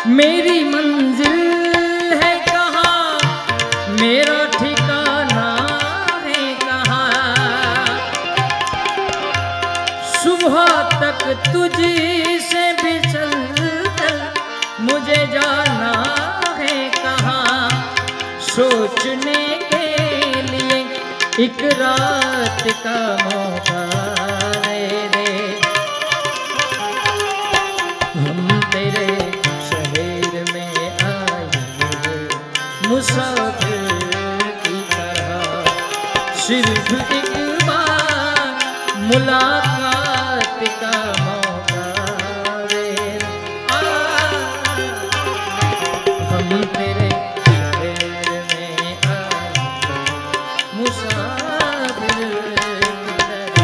मेरी मंजिल है कहाँ, मेरा ठिकाना है कहाँ। सुबह तक तुझी से बिछल कर मुझे जाना है कहाँ। सोचने के लिए एक रात का मौका दे। हम तेरे शहर में आए मुसाफिर की तरह, सिर्फ एक बार मुलाकात का मौका दे। हम तेरे शहर में आए मुसाफिर की तरह।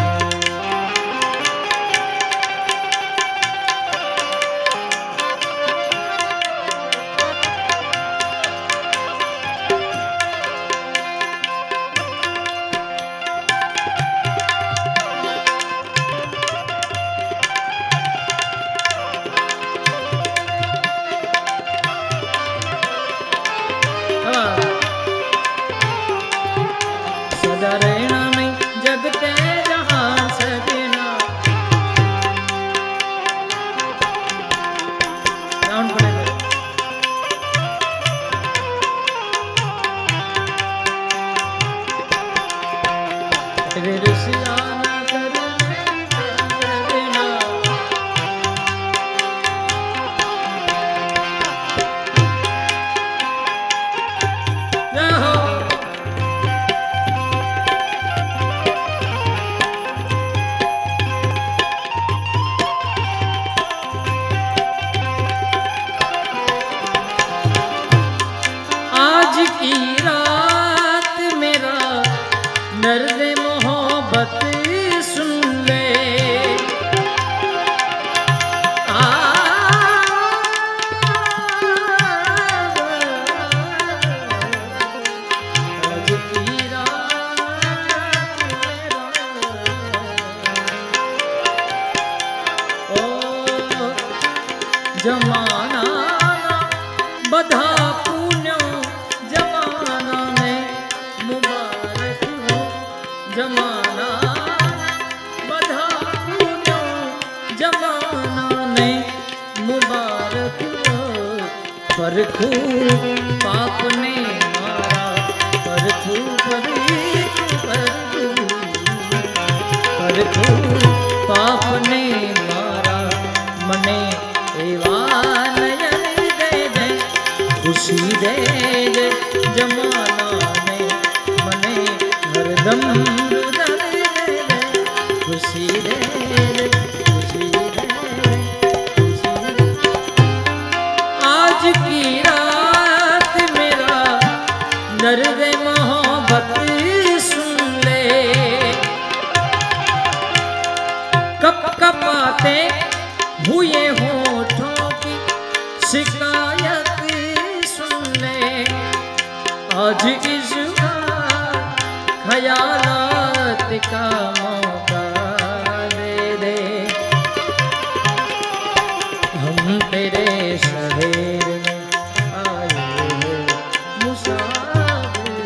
सदा रहना नहीं जगते जहां सजना। साउंड पड़ेगा। तेरे रुसिया ना करना सजना। रहो आज की रात मेरा दर्द मोहब्बत सुन ले। आज की रात मेरा ओ जमाना बधा पुण्य जमाना में मुबारक हो। जमाना बधा पुण्य जमाना में मुबारक हो। पर खूब पाप ने मारा, पर खूब पाप ने मारा। मने एवा नयन दे दे, खुशी दे दे जमाना में। मने हरदम रुदन दे दे, खुशी दे दे, खुशी दे दे, खुशी दे। आज की रात मेरा दर्द मोहब्बत सुन ले। कप कपाते हुए होठों की शिकायत सुन ले। आज इस ख्यालात का मौका दे दे। हम तेरे शहर में आए मुसाफिर।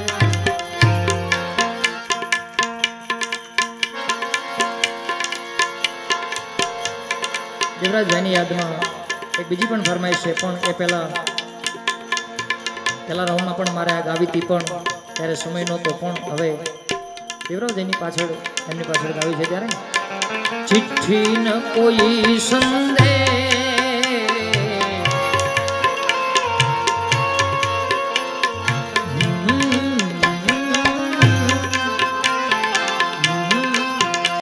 દેવરાજભાઈની યાદમાં એક બીજી પણ ફરમાઈશ છે, પણ એ પહેલા રાઉન્ડમાં પણ મારે આ ગાવી હતી, પણ ત્યારે સમય નહોતો। પણ હવે દેવરાજભાઈની પાછળ એમની પાછળ ગાવી છે ત્યારે ચિઠ્ઠી ન કોઈ સંદેશ